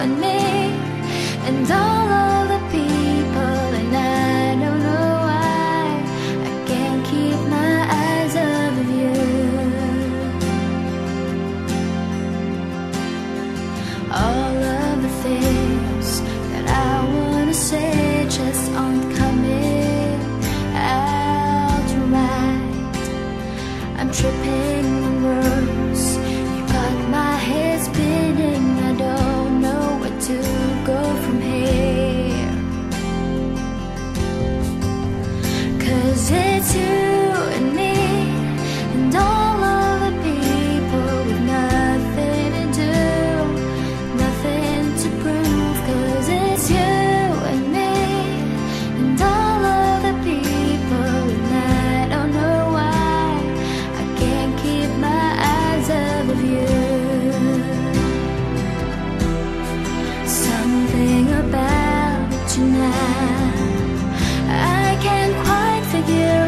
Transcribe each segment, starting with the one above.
and me and all of the people, and I don't know why I can't keep my eyes off of you. All of the things that I wanna say just aren't coming out right. I'm tripping on words, you got my head spinning. I don't know where to go from here, 'cause it's you and me and all of the people with nothing to do, nothing to prove. 'Cause it's you and me and all of the people, and I don't know why I can't keep my eyes off of you. Something about you now I can't quite figure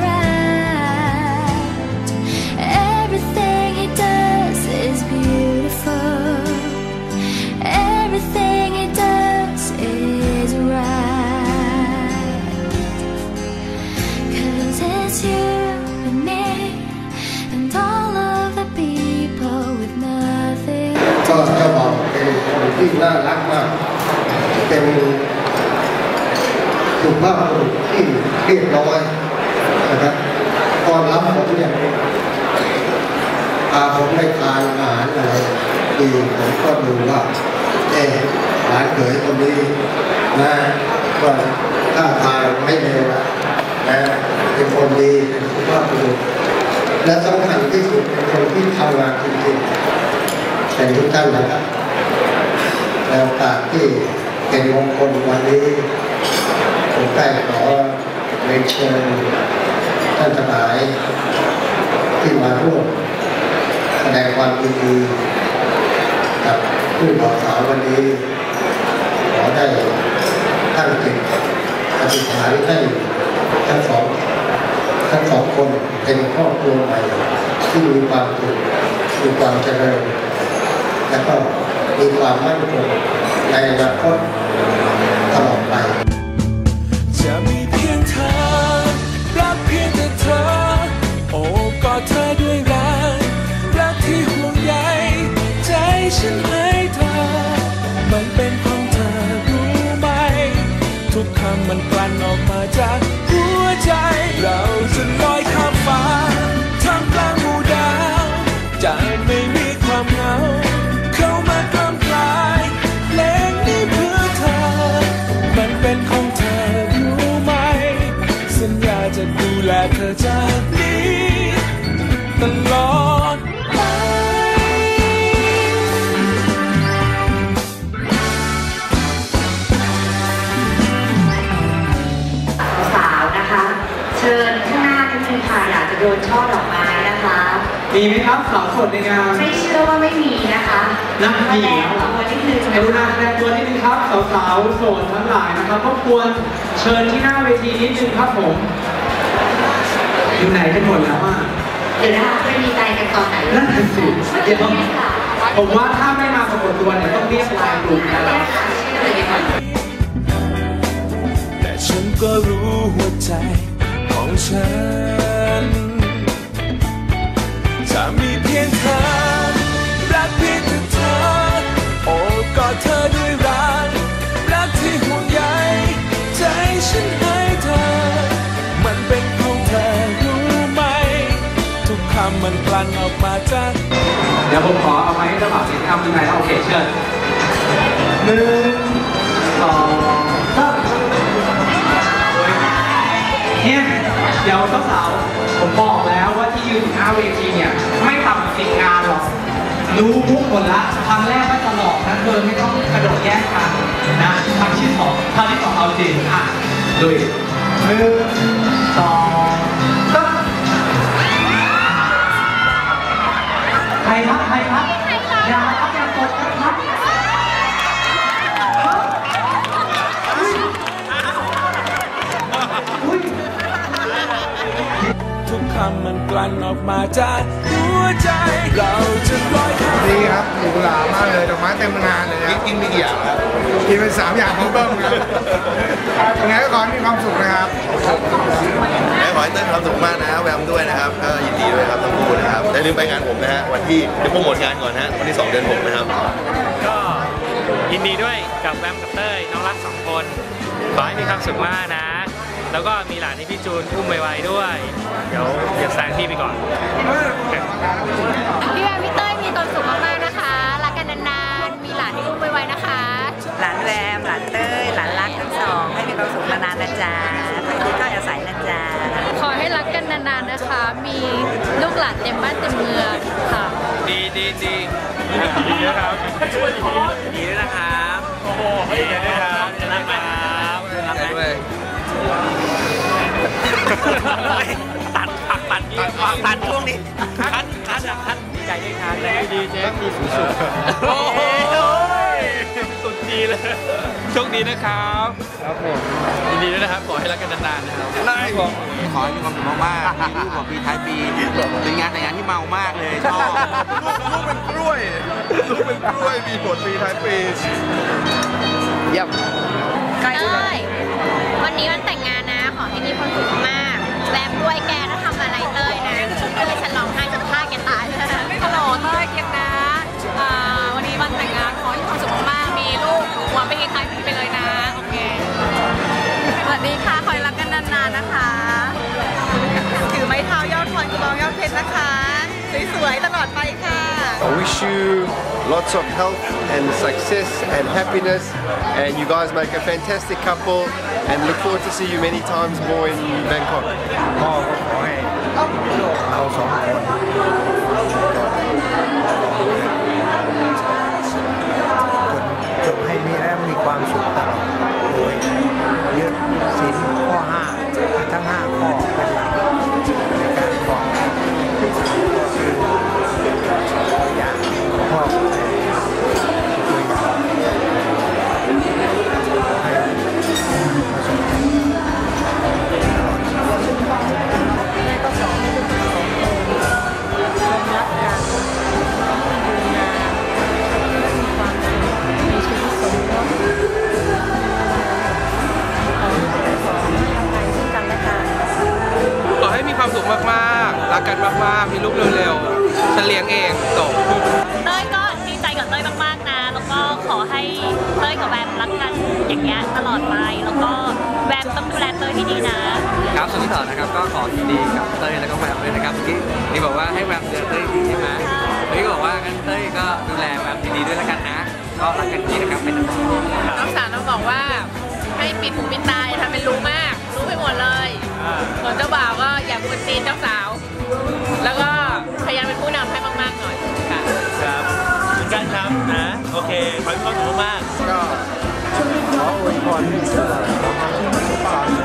out. Everything he does is beautiful, everything he does is right. 'Cause it's you and me and all of the people with nothing. ก็เจ้าบ่าวเป็นคนที่น่ารักมากเป็นสุภาพบุรุษที่เรียบร้อยนะครับตอนรับผมเนี่ยพาผมไปทานอาหารอะไรดีผมก็ดูว่าหลานเขยคนนี้นะก็ท่าทางไม่เลวนะเป็นคนดีเป็นสุภาพบุรุษและสำคัญที่สุดเป็นคนที่ทำงานจริงๆเป็นทุกท่านนะครับในโอกาสที่เป็นมงคลวันนี้ผมได้ขอเรียนเชิญท่านทั้งหลายที่มาร่วมแสดงความยินดีกับผู้บ่าวสาววันนี้ขอได้ตั้งจิตอธิษฐานให้ทั้งสองคนเป็นครอบครัวใหม่ที่มีความสุขมีความเจริญและก็มีความมั่นคงในอนาคตตลอดไปจะมีเพียงเธอรักเพียงแต่เธอโอบกอดเธอด้วยรักรักที่ห่วงใยใจฉันให้เธอมันเป็นของเธอรู้ไหมทุกคำมันกลั่นออกมาจากหัวใจเราจะลอยข้ามฟ้าท่ามกลางหมู่ดาวจะไม่มีความเหงาเข้ามากล้ำกลายเพลงนี้เพื่อเธอมันเป็นของเธอรู้ไหมสัญญาจะดูแลเธอจากนี้ตลอดไปสาวนะคะเชิญข้างหน้านิดนึงค่ะอยากจะโดนช่อดอกไม้นะคะมีไหมครับสาวโสดในงานไม่เชื่อว่าไม่มีนะคะนักมีแล้วตัวนิดนึงกรุณาแสดงตัวนิดนึงครับสาวๆโสดทั้งหลายนะครับรบกวนเชิญที่หน้าเวทีนิดนึงครับผมอยู่ไหนกันหมดแล้วอ่ะเดี๋ยวนะคะไม่มีใจกันตอนไหนนั่นสิเดี๋ยวผมว่าถ้าไม่มาปรากฏตัวเนี่ยต้องเรียกไลน์กลุ่มกันแล้วแต่ฉันก็รู้หัวใจของฉันจะมีเพียงเธอรักเพียงแต่เธอโอบกอดเธอด้วยรักรักที่ห่วงใยใจฉันให้เธอมันเป็นของเธอรู้ไหมทุกคำมันกลั่นออกมาจากเดี๋ยวผมขอเอาไม้ให้เจ้าบ่าวทำยังไงโอเคเชิญ1 2 3เนี่ยเดี๋ยวสาวๆผมบอกแล้วว่าที่ยืนหน้าเวทีเนี่ยไม่ทำจริงงานหรอกรู้ทุกคนละครั้งแรกก็จะหลอกนะเธอไม่ต้องกระโดดแยกกันนะครั้งที่2เอาจริงอ่ะลุย1 2 3ใครครับอย่าครับอย่ากดนะครับทุกคำมันกลั่นออกมาจากหัววใจเราจะลอยข้ามดีครับหรูหรามากเลยดอกไม้เต็มงานเลยครับกินมีกี่อย่างครับกินเป็น3 อย่างของเบิ้มครับยังไงก็ขอให้มีความสุขนะครับและขอให้เต้นความสุขมากนะแวมด้วยนะครับก็ยินดีด้วยครับทั้งคู่นะครับอย่าลืมไปงานผมนะฮะวันที่เดี๋ยวโปรโมทงานก่อนนะฮะวันที่2 เดือน 6นะครับก็ยินดีด้วยกับแวมกับเต้ยน้องรัก2 คนขอให้มีความสุขมากนะ แล้วก็มีหลานที่พี่จูนอุ้มไวๆด้วย เดี๋ยวแซงพี่ไปก่อนพี่แววพี่เต้ยมีความสุขมากๆนะคะรักกันนานๆมีหลานให้อุ้มไวๆนะคะหลานแวมหลานเต้ยหลานรักทั้งสองให้มีความสุขนานๆนะจ๊ะไปที่ก็อาศัยนะจ๊ะขอให้รักกันนานๆนะคะ มีลูกหลานเต็มบ้านเต็มเมืองค่ะดีนะครับดีด้วยนะครับโอ้โหดีด้วยครับจะรักนะครับรักด้วยตัดช่วงนี้คัดดีใจด้วยครับดีเจ๊มีสุขโอ้โหสุดดีเลยโชคดีนะครับครับผมยินดีด้วยนะครับขอให้รักกันนานๆนะครับได้ผมขอให้มีความสุขมากๆมีลูกของปีท้ายปีเป็นงานแต่งงานที่เมามากเลยชอบลูกเป็นกล้วยมีผลปีท้ายปีเยี่ยมเต้ยวันนี้วันแต่งงานนะ ขอให้มีความสุขมากแวมด้วยแกถ้าทำอะไรเต้ยนะเต้ยฉันร้องไห้จนฆ่าแกตายเลยฮัลโหลเต้ยเกียงนะวันนี้วันแต่งงานขอให้มีความสุขมากมีลูกหัวไปคล้ายๆพี่ไปเลยนะโอเคสวัสดีค่ะคอยรักกันนานๆนะคะถือไม้เท้ายอดทอนกระบองยอดเพชรนะคะสวยๆตลอดไปค่ะ I wish you lots of health and success and happiness and you guys make a fantastic couple and look forward to see you many times more in Bangkok พ่อก็ขอให้เรา2 คนจนให้มีและมีความสุขตลอดโดยยึดศีลข้อ 5 ทั้ง 5 ข้อเป็นหลักในการบอกก็คือตัวอย่างพ่อตัวอย่างให้ประสบความสำเร็จตลอดชีวิตแม่ก็สอนให้ทุกคนรักกันดูงานและมีความสุขในชีวิตสมรสขอให้มีความสุขมากๆรักกันมากๆมีลูกเร็วๆฉันเลี้ยงเองจบเต้ยก็ดีใจกับเต้ยมากๆนะแล้วก็ขอให้เต้ยกับแวมรักกันอย่างเงี้ยตลอดไปแล้วก็แวมต้องดูแลเต้ยให้ดีนะครับส่วนที่ต่อนะครับก็ขอยินดีกับเต้ยแล้วก็แวมด้วยนะครับเมื่อกี้นี่บอกว่าให้แวมเจอเต้ยดีใช่ไหมเฮ้ยก็บอกว่างั้นเต้ยก็ดูแลแวมดีๆด้วยแล้วกันนะก็รักกันดีนะครับเป็นน้องสาวเราบอกว่าให้ปิดหูปิดตาอย่าทำเป็นรู้มากรู้ไปหมดเลยส่วนเจ้าบ่าวก็อย่ากวนตีนเจ้าสาว แล้วก็พยายามเป็นผู้นำให้มากๆหน่อยค่ะครับคุณกันครับนะโอเคขอให้มีความสุขมากก็ขออวยพรให้ตลอดความสุข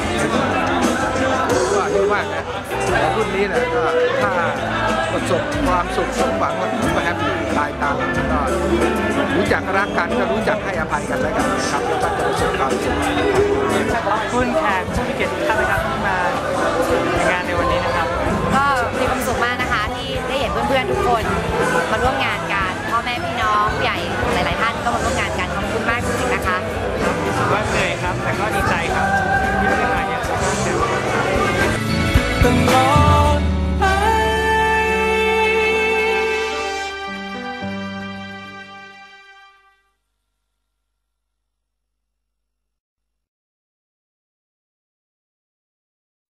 ก็อายุมากนะแต่รุ่นนี้นะก็ถ้าประสบความสุขสมหวังก็แฮปปี้ตายตามก็รู้จักรักกันก็รู้จักให้อภัยกันแล้วกันนะครับแล้วก็จะประสบความสุขขอบคุณแขกผู้มีเกียรติทุกท่านนะครับที่มาในงานในวันนี้นะครับก็มีความสุขมากนะคะที่ได้เห็นเพื่อนๆทุกคนมาร่วมงานกันพ่อแม่พี่น้องผู้ใหญ่หลายๆท่านก็มาร่วมงานกัน